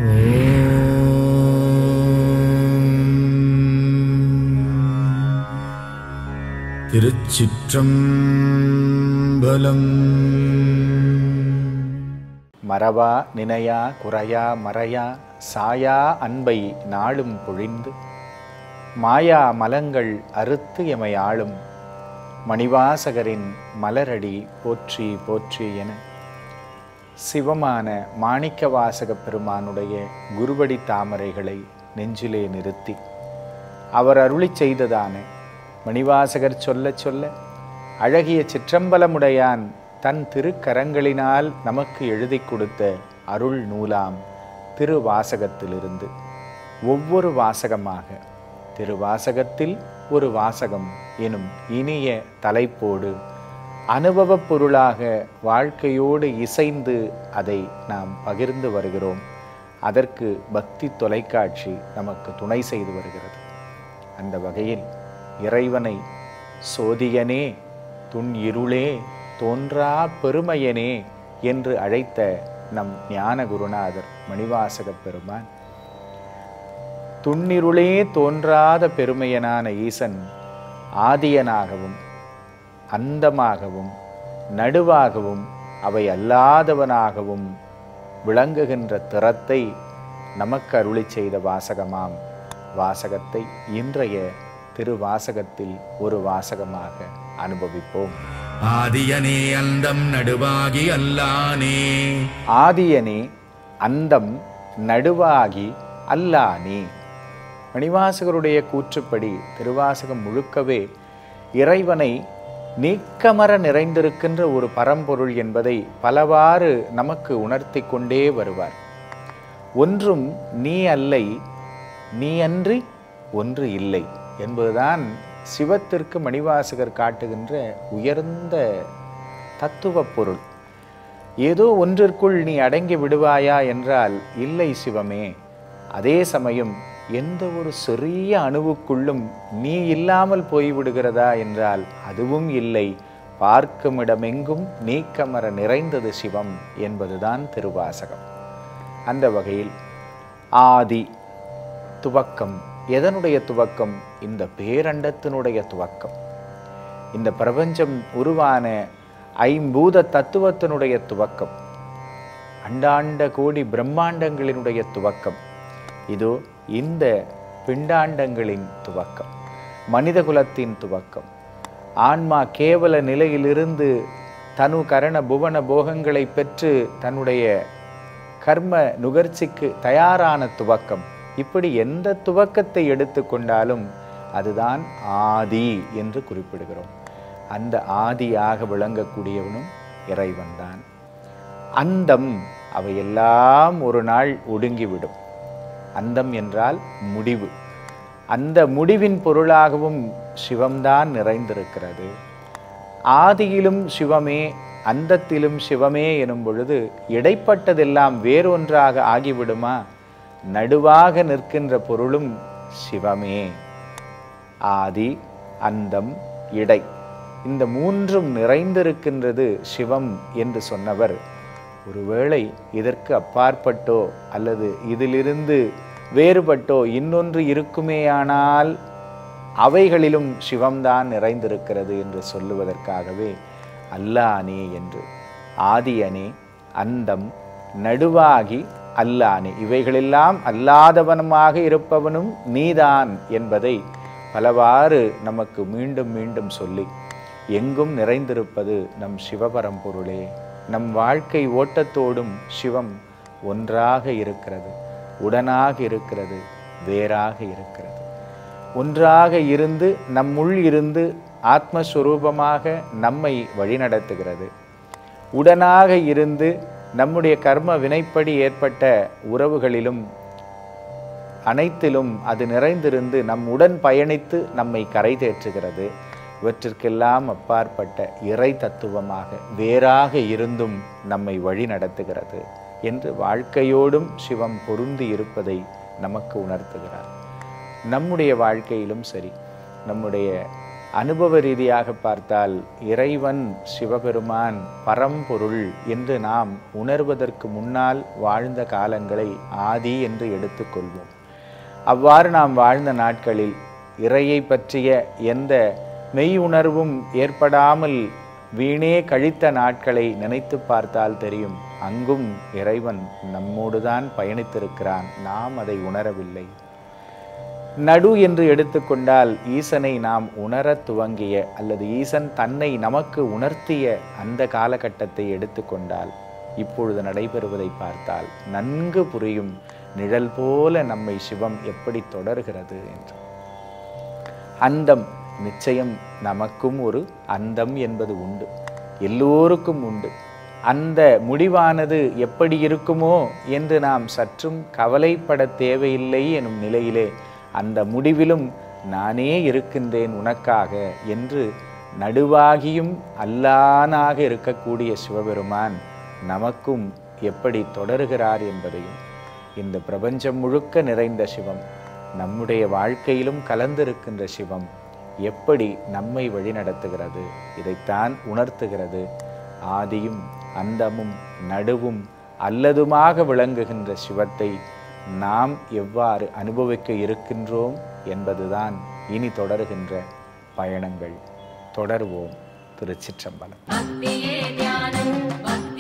திருச்சிற்றம்பலம். மறவா நினையா குறையா மறையா சாயா அன்பை நாளும் பொழிந்து மாயா மலங்கள் அறுத்து எமை ஆளும் மணிவாசகரின் மலரடி போற்றி போற்றி என சிவமான மாணிக்கவாசக பெருமானுடைய குருவடி தாமரைகளை நெஞ்சிலே நிறுத்தி அவர் அருளி செய்ததான மணிவாசகர் சொல்ல சொல்ல அழகிய சிற்றம்பலமுடையான் தன் திருக்கரங்களினால் நமக்கு எழுதி கொடுத்த அருள் நூலாம் திருவாசகத்திலிருந்து ஒவ்வொரு வாசகமாக திருவாசகத்தில் ஒரு வாசகம் எனும் இனிய தலைப்போடு அனுபவப் பொருளாக வாழ்க்கையோடு இசைந்து அதை நாம் பகிர்ந்து வருகிறோம். அதற்கு பக்தி தொலைக்காட்சி நமக்கு துணை செய்து வருகிறது. அந்த வகையில் இறைவனை சோதியனே துன் இருளே தோன்றா பெருமையனே என்று அழைத்த நம் ஞான குருநாதர் மணிவாசக பெருமான் துன்னிருளே தோன்றாத பெருமையனான ஈசன் ஆதியனாகவும் அந்தமாகவும் நடுவாகவும் அவை அல்லாதவனாகவும் விளங்குகின்ற திறத்தை நமக்கு அருளி செய்த வாசகமாம் வாசகத்தை இன்றைய திருவாசகத்தில் ஒரு வாசகமாக அனுபவிப்போம். ஆதியனே அந்தம் நடுவாகி அல்லானே. ஆதியனே அந்தம் நடுவாகி அல்லானே. மணிவாசகருடைய கூற்றுப்படி திருவாசகம் முழுக்கவே இறைவனை நீக்கமர நிறைந்திருக்கின்ற ஒரு பரம்பொருள் என்பதை பலவாறு நமக்கு உணர்த்தி கொண்டே வருவார். ஒன்றும் நீ அல்லை, நீ அன்றி ஒன்று இல்லை என்பதுதான் சிவத்திற்கு மணிவாசகர் காட்டுகின்ற உயர்ந்த தத்துவ பொருள். ஏதோ ஒன்றிற்குள் நீ அடங்கி விடுவாயா என்றால் இல்லை சிவமே. அதே சமயம் எந்த ஒரு சிறிய அணுவுக்குள்ளும் நீ இல்லாமல் போய்விடுகிறதா என்றால் அதுவும் இல்லை. பார்க்கும் இடமெங்கும் நீக்கமர நிறைந்தது சிவம் என்பதுதான் திருவாசகம். அந்த வகையில் ஆதி துவக்கம். எதனுடைய துவக்கம்? இந்த பேரண்டத்தினுடைய துவக்கம். இந்த பிரபஞ்சம் உருவான ஐம்பூத தத்துவத்தினுடைய துவக்கம், அண்டாண்ட கோடி பிரம்மாண்டங்களினுடைய துவக்கம், இதோ இந்த பிண்டாண்டங்களின் துவக்கம், மனித குலத்தின் துவக்கம். ஆன்மா கேவல நிலையிலிருந்து தனு கரண புவன போகங்களை பெற்று தன்னுடைய கர்ம நுகர்ச்சிக்கு தயாரான துவக்கம். இப்படி எந்த துவக்கத்தை எடுத்துக்கொண்டாலும் அதுதான் ஆதி என்று குறிப்பிடுகிறோம். அந்த ஆதியாக விளங்கக்கூடியவனும் இறைவன்தான். அந்தம் அவையெல்லாம் ஒரு நாள் ஒடுங்கிவிடும். அந்தம் என்றால் முடிவு. அந்த முடிவின் பொருளாகவும் சிவம்தான் நிறைந்திருக்கிறது. ஆதியிலும் சிவமே அந்தத்திலும் சிவமே எனும் பொழுது இடைப்பட்டதெல்லாம் வேறொன்றாக ஆகிவிடுமா? நடுவாக நிற்கின்ற பொருளும் சிவமே. ஆதி அந்தம் இடை இந்த மூன்றும் நிறைந்திருக்கின்றது சிவம் என்று சொன்னவர் ஒருவேளை இதற்கு அப்பாற்பட்டோ அல்லது இதிலிருந்து வேறுபட்டோ இன்னொன்று இருக்குமேயானால் அவைகளிலும் சிவம்தான் நிறைந்திருக்கிறது என்று சொல்லுவதற்காகவே அல்லானே என்று ஆதியனே அந்தம் நடுவாகி அல்லானே இவைகளெல்லாம் அல்லாதவனுமாக இருப்பவனும் நீதான் என்பதை பலவாறு நமக்கு மீண்டும் மீண்டும் சொல்லி எங்கும் நிறைந்திருப்பது நம் சிவபரம்பொருளே. நம் வாழ்க்கை ஓட்டத்தோடும் சிவம் ஒன்றாக இருக்கிறது, உடனாக இருக்கிறது, வேறாக இருக்கிறது. ஒன்றாக இருந்து நம்முள் இருந்து ஆத்மஸ்வரூபமாக நம்மை வழிநடத்துகிறது. உடனாக இருந்து நம்முடைய கர்ம வினைப்படி ஏற்பட்ட உறவுகளிலும் அனைத்திலும் அது நிறைந்திருந்து நம்முடன் பயணித்து நம்மை கரை தேற்றுகிறது. இவற்றிற்கெல்லாம் அப்பாற்பட்ட இறை தத்துவமாக வேறாக இருந்தும் நம்மை வழி நடத்துகிறது என்று வாழ்க்கையோடும் சிவம் பொருந்தி இருப்பதை நமக்கு உணர்த்துகிறார். நம்முடைய வாழ்க்கையிலும் சரி, நம்முடைய அனுபவ ரீதியாக பார்த்தால் இறைவன் சிவபெருமான் பரம்பொருள் என்று நாம் உணர்வதற்கு முன்னால் வாழ்ந்த காலங்களை ஆதி என்று எடுத்துக்கொள்வோம். அவ்வாறு நாம் வாழ்ந்த நாட்களில் இறையை பற்றிய எந்த மெய் உணர்வும் ஏற்படாமல் வீணே கழித்த நாட்களை நினைத்து பார்த்தால் தெரியும், அங்கும் இறைவன் நம்மோடுதான் பயணித்திருக்கிறான், நாம் அதை உணரவில்லை. நடு என்று எடுத்துக்கொண்டால் ஈசனை நாம் உணரத் துவங்கிய அல்லது ஈசன் தன்னை நமக்கு உணர்த்திய அந்த காலகட்டத்தை எடுத்துக்கொண்டால் இப்பொழுது நடைபெறுவதை பார்த்தால் நன்கு புரியும். நிழல் போல நம்மை சிவம் எப்படி தொடர்கிறது என்று. அந்தம் நிச்சயம் நமக்கும் ஒரு அந்தம் என்பது உண்டு, எல்லோருக்கும் உண்டு. அந்த முடிவானது எப்படி இருக்குமோ என்று நாம் சற்றும் கவலைப்பட தேவையில்லை எனும் நிலையிலே அந்த முடிவிலும் நானே இருக்கின்றேன் உனக்காக என்று நடுவாகியும் அல்லானாக இருக்கக்கூடிய சிவபெருமான் நமக்கும் எப்படி தொடர்கிறார் என்பதையும், இந்த பிரபஞ்சம் முழுக்க நிறைந்த சிவம் நம்முடைய வாழ்க்கையிலும் கலந்திருக்கின்ற சிவம் எப்படி நம்மை வழிநடத்துகிறது, இதைத்தான் உணர்த்துகிறது. ஆதியும் அந்தமும் நடுவும் அல்லதுமாக விளங்குகின்ற சிவத்தை நாம் எவ்வாறு அனுபவிக்க இருக்கின்றோம் என்பதுதான் இனி தொடர்கின்ற பயணங்கள். தொடர்வோம். திருச்சிற்றம்பலம்.